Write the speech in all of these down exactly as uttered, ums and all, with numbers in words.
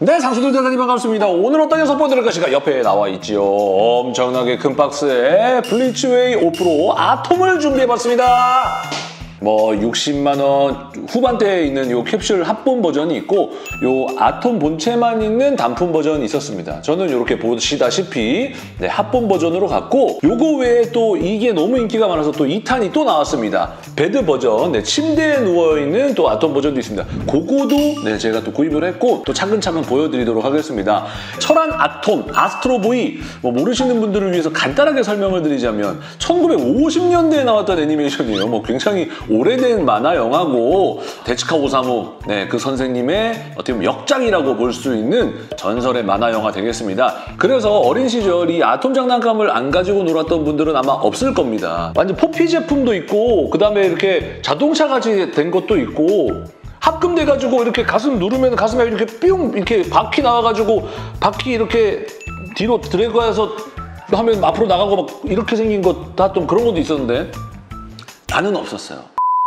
네, 상수들 대단히 반갑습니다. 오늘 어떤 녀석 보여드릴 것인가? 옆에 나와 있지요. 엄청나게 큰 박스에 블리츠웨이 오 프로 아톰을 준비해봤습니다. 뭐 육십만 원 후반대에 있는 요 캡슐 합본 버전이 있고 요 아톰 본체만 있는 단품 버전이 있었습니다. 저는 이렇게 보시다시피 네, 합본 버전으로 갔고 요거 외에 또 이게 너무 인기가 많아서 또 이 탄이 또 나왔습니다. 베드 버전, 네, 침대에 누워있는 또 아톰 버전도 있습니다. 그거도 네, 제가 또 구입을 했고 또 차근차근 보여드리도록 하겠습니다. 철안 아톰, 아스트로보이 뭐 모르시는 분들을 위해서 간단하게 설명을 드리자면 천구백오십 년대에 나왔던 애니메이션이에요. 뭐 굉장히 오래된 만화 영화고 데츠카 오사무 네, 그 선생님의 어떻게 보면 역작이라고 볼 수 있는 전설의 만화 영화 되겠습니다. 그래서 어린 시절 이 아톰 장난감을 안 가지고 놀았던 분들은 아마 없을 겁니다. 완전 포피 제품도 있고 그 다음에 이렇게 자동차같이 된 것도 있고 합금돼가지고 이렇게 가슴 누르면 가슴에 이렇게 뿅 이렇게 바퀴 나와가지고 바퀴 이렇게 뒤로 드래그해서 하면 앞으로 나가고 막 이렇게 생긴 것 다 좀 그런 것도 있었는데 나는 없었어요.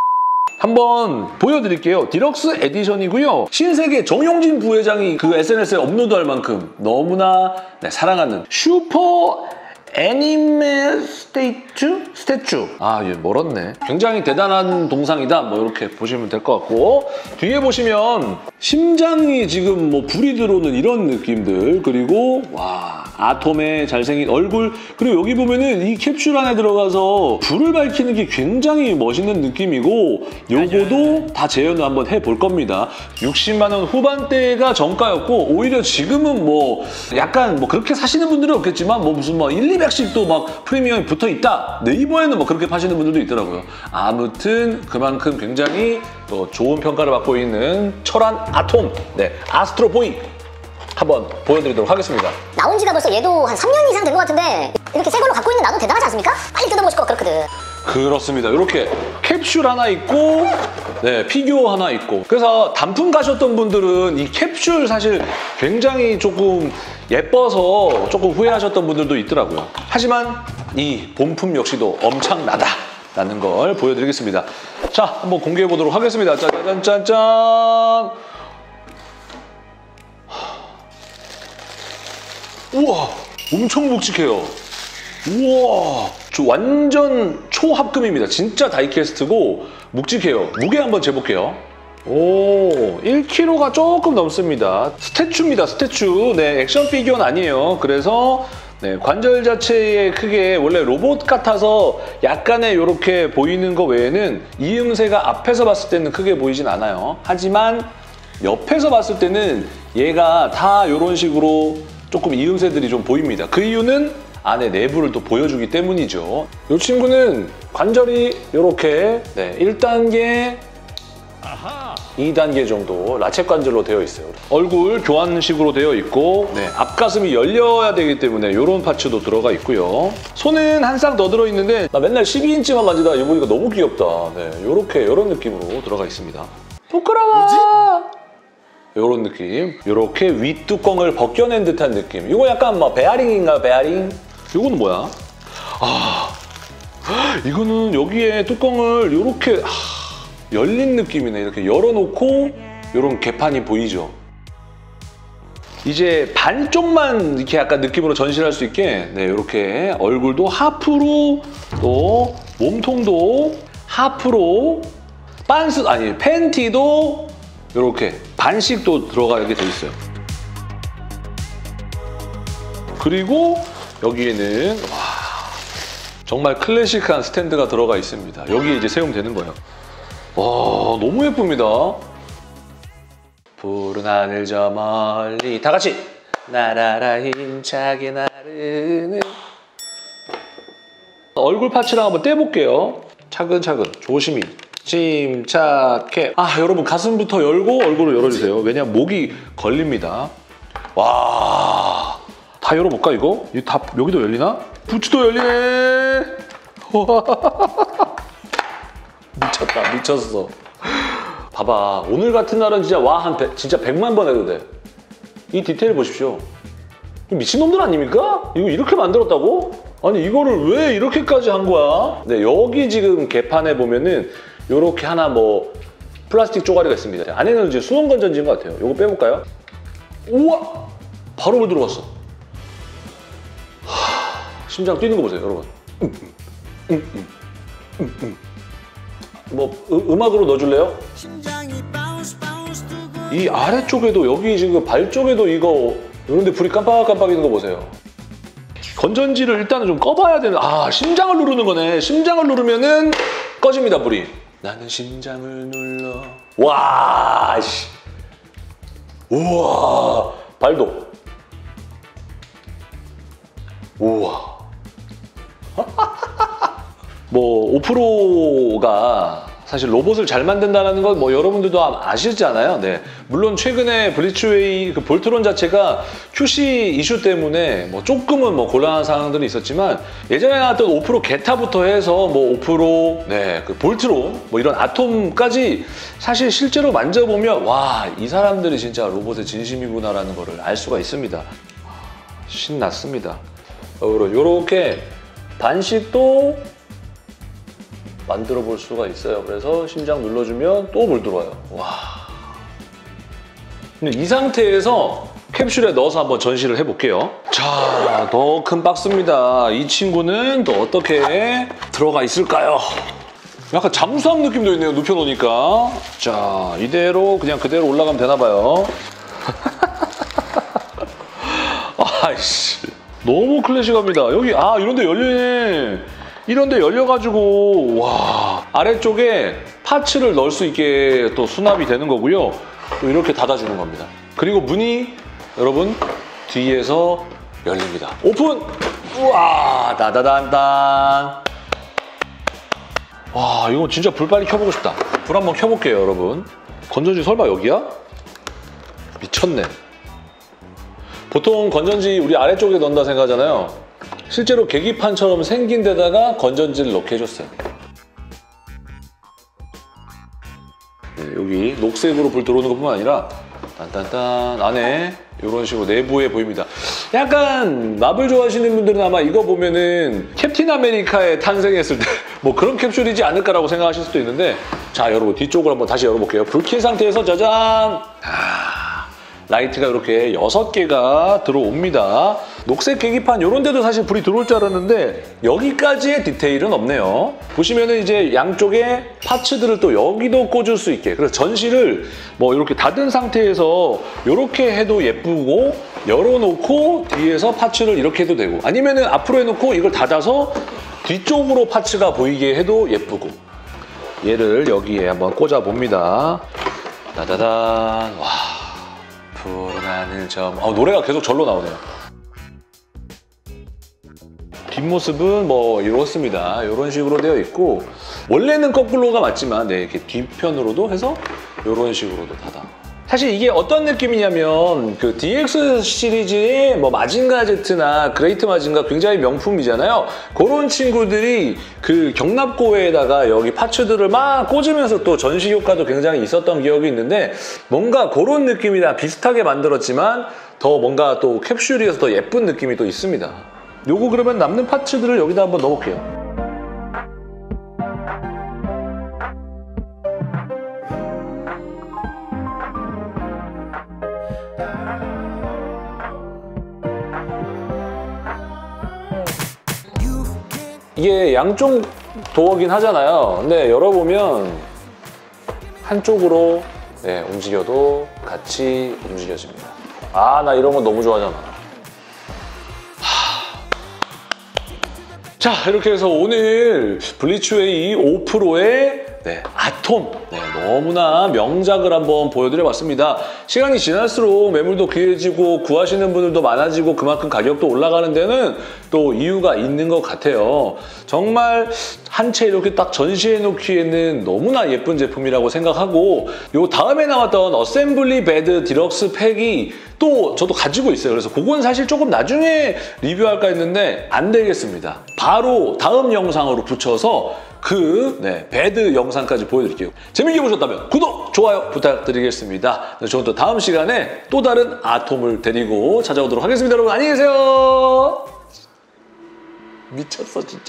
한번 보여드릴게요. 디럭스 에디션이고요. 신세계 정용진 부회장이 그 에스엔에스에 업로드할 만큼 너무나 네, 사랑하는 슈퍼 애니메 스테이츄? 스태츄. 아, 얘 멀었네. 굉장히 대단한 동상이다. 뭐 이렇게 보시면 될 것 같고 뒤에 보시면 심장이 지금 뭐 불이 들어오는 이런 느낌들 그리고 와 아톰의 잘생긴 얼굴 그리고 여기 보면은 이 캡슐 안에 들어가서 불을 밝히는 게 굉장히 멋있는 느낌이고 요거도 다 재현을 한번 해볼 겁니다. 육십만 원 후반대가 정가였고 오히려 지금은 뭐 약간 뭐 그렇게 사시는 분들은 없겠지만 뭐 무슨 뭐 일, 이백씩도 막 프리미엄이 붙어있다. 네이버에는 뭐 그렇게 파시는 분들도 있더라고요. 아무튼 그만큼 굉장히 또 좋은 평가를 받고 있는 철안 아톰 네 아스트로보이 한번 보여드리도록 하겠습니다. 나온 지가 벌써 얘도 한 삼 년 이상 된 것 같은데 이렇게 새 걸로 갖고 있는 나도 대단하지 않습니까? 빨리 뜯어보고 싶고 그렇거든. 그렇습니다. 이렇게 캡슐 하나 있고 네, 피규어 하나 있고 그래서 단품 가셨던 분들은 이 캡슐 사실 굉장히 조금 예뻐서 조금 후회하셨던 분들도 있더라고요. 하지만 이 본품 역시도 엄청나다라는 걸 보여드리겠습니다. 자, 한번 공개해 보도록 하겠습니다. 짜잔짠짠! 우와, 엄청 묵직해요. 우와, 저 완전 초합금입니다. 진짜 다이캐스트고 묵직해요. 무게 한번 재볼게요. 오, 일 킬로그램가 조금 넘습니다. 스태츄입니다, 스태츄. 네, 액션 피규어는 아니에요. 그래서 네, 관절 자체의 크게 원래 로봇 같아서 약간의 이렇게 보이는 거 외에는 이음새가 앞에서 봤을 때는 크게 보이진 않아요. 하지만 옆에서 봤을 때는 얘가 다 이런 식으로 조금 이음새들이 좀 보입니다. 그 이유는 안에 내부를 또 보여주기 때문이죠. 이 친구는 관절이 이렇게 네, 일 단계, 이 단계 정도 라쳇 관절로 되어 있어요. 얼굴 교환식으로 되어 있고 네, 앞가슴이 열려야 되기 때문에 이런 파츠도 들어가 있고요. 손은 한 쌍 더 들어있는데 나 맨날 십이 인치만 만지다가 이거 보니까 너무 귀엽다. 네, 이렇게 이런 느낌으로 들어가 있습니다. 부끄러워! 뭐지? 이런 느낌. 이렇게 윗뚜껑을 벗겨낸 듯한 느낌. 이거 약간 뭐 베어링인가 베어링? 이거는 뭐야? 아, 이거는 여기에 뚜껑을 이렇게 아, 열린 느낌이네. 이렇게 열어놓고 이런 개판이 보이죠. 이제 반쪽만 이렇게 약간 느낌으로 전시할 수 있게 네, 이렇게 얼굴도 하프로 또 몸통도 하프로 빤스 아니 팬티도 이렇게 반씩도 들어가게 돼 있어요. 그리고 여기에는 와, 정말 클래식한 스탠드가 들어가 있습니다. 여기에 이제 세우면 되는 거예요. 와, 너무 예쁩니다. 푸른 하늘 저 멀리 다 같이 나라라 힘차게 나르는 얼굴 파츠랑 한번 떼볼게요. 차근차근 조심히 침착해. 아, 여러분 가슴부터 열고 얼굴을 열어주세요. 왜냐면 목이 걸립니다. 와, 다 열어볼까 이거? 이 다 여기도 열리나? 부츠도 열리네. 미쳤다, 미쳤어. 봐봐, 오늘 같은 날은 진짜 와 한 진짜 백만 번 해도 돼. 이 디테일 보십시오. 미친놈들 아닙니까? 이거 이렇게 만들었다고? 아니 이거를 왜 이렇게까지 한 거야? 네, 여기 지금 개판에 보면은 요렇게 하나 뭐 플라스틱 쪼가리가 있습니다. 안에는 이제 수동 건전지인 것 같아요. 요거 빼볼까요? 우와! 바로 물 들어갔어. 하, 심장 뛰는 거 보세요, 여러분. 음, 음, 음, 음, 음. 뭐 으, 음악으로 넣어줄래요? 이 아래쪽에도 여기 지금 발 쪽에도 이거 이런데 불이 깜빡깜빡이는 거 보세요. 건전지를 일단은 좀 꺼봐야 되는. 아, 심장을 누르는 거네. 심장을 누르면은 꺼집니다, 불이. 나는 심장을 눌러. 와, 씨. 우와, 발도. 우와. 뭐 오 프로가 사실 로봇을 잘 만든다는 건 뭐 여러분들도 아시잖아요. 네. 물론 최근에 블리츠웨이 그 볼트론 자체가 큐씨 이슈 때문에 뭐 조금은 뭐 곤란한 상황들이 있었지만 예전에 나왔던 오 프로 게타부터 해서 뭐 오 프로, 네, 그 볼트론, 뭐 이런 아톰까지 사실 실제로 만져보면 와, 이 사람들이 진짜 로봇의 진심이구나라는 거를 알 수가 있습니다. 신났습니다. 요렇게 반씩도 만들어 볼 수가 있어요. 그래서 심장 눌러주면 또 물 들어와요. 와. 근데 이 상태에서 캡슐에 넣어서 한번 전시를 해볼게요. 자, 더 큰 박스입니다. 이 친구는 또 어떻게 들어가 있을까요? 약간 잠수함 느낌도 있네요. 눕혀놓으니까. 자, 이대로 그냥 그대로 올라가면 되나봐요. 아이씨. 너무 클래식합니다. 여기, 아, 이런데 열리네. 이런데 열려가지고, 와, 아래쪽에 파츠를 넣을 수 있게 또 수납이 되는 거고요. 또 이렇게 닫아주는 겁니다. 그리고 문이 여러분 뒤에서 열립니다. 오픈! 우와, 따다단단. 와, 이거 진짜 불 빨리 켜보고 싶다. 불 한번 켜볼게요, 여러분. 건전지 설마 여기야? 미쳤네. 보통 건전지 우리 아래쪽에 넣는다 생각하잖아요. 실제로 계기판처럼 생긴 데다가 건전지를 넣게 해줬어요. 네, 여기 녹색으로 불 들어오는 것뿐만 아니라 딴딴딴 안에 이런 식으로 내부에 보입니다. 약간 마블 좋아하시는 분들은 아마 이거 보면은 캡틴 아메리카에 탄생했을 때 뭐 그런 캡슐이지 않을까라고 생각하실 수도 있는데, 자, 여러분 뒤쪽을 한번 다시 열어볼게요. 불 킨 상태에서 짜잔! 아, 라이트가 이렇게 여섯 개가 들어옵니다. 녹색 계기판 이런 데도 사실 불이 들어올 줄 알았는데 여기까지의 디테일은 없네요. 보시면은 이제 양쪽에 파츠들을 또 여기도 꽂을 수 있게, 그래서 전시를 뭐 이렇게 닫은 상태에서 이렇게 해도 예쁘고, 열어놓고 뒤에서 파츠를 이렇게 해도 되고, 아니면은 앞으로 해놓고 이걸 닫아서 뒤쪽으로 파츠가 보이게 해도 예쁘고. 얘를 여기에 한번 꽂아 봅니다. 따다단. 와, 푸른 하늘 점. 아, 노래가 계속 절로 나오네요. 뒷모습은 뭐 이렇습니다. 이런 식으로 되어 있고, 원래는 거꾸로가 맞지만 네, 이렇게 뒤편으로도 해서 이런 식으로도 닫아. 사실 이게 어떤 느낌이냐면 그 디엑스 시리즈의 뭐 마징가 제트나 그레이트 마징가 굉장히 명품이잖아요. 그런 친구들이 그 경납고에다가 여기 파츠들을 막 꽂으면서 또 전시 효과도 굉장히 있었던 기억이 있는데, 뭔가 그런 느낌이랑 비슷하게 만들었지만 더 뭔가 또 캡슐이어서 더 예쁜 느낌이 또 있습니다. 요거 그러면 남는 파츠들을 여기다 한번 넣어볼게요. 이게 양쪽 도어긴 하잖아요. 근데 열어보면 한쪽으로 네, 움직여도 같이 움직여집니다. 아, 나 이런 거 너무 좋아하잖아. 자, 이렇게 해서 오늘 블리츠웨이 오 프로의 네, 아톰, 네, 너무나 명작을 한번 보여드려봤습니다. 시간이 지날수록 매물도 귀해지고 구하시는 분들도 많아지고 그만큼 가격도 올라가는 데는 또 이유가 있는 것 같아요. 정말 한 채 이렇게 딱 전시해놓기에는 너무나 예쁜 제품이라고 생각하고, 요 다음에 나왔던 어셈블리 베드 디럭스 팩이 또 저도 가지고 있어요. 그래서 그건 사실 조금 나중에 리뷰할까 했는데 안 되겠습니다. 바로 다음 영상으로 붙여서 그 네, 베드 영상까지 보여드릴게요. 재밌게 보셨다면 구독, 좋아요 부탁드리겠습니다. 저는 또 다음 시간에 또 다른 아톰을 데리고 찾아오도록 하겠습니다. 여러분 안녕히 계세요. 미쳤어 진짜.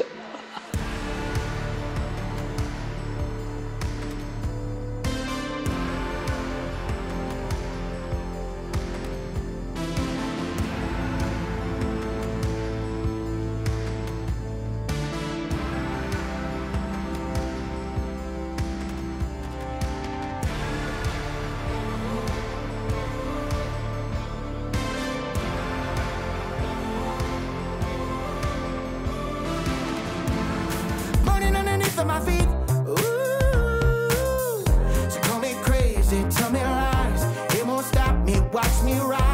Watch me ride.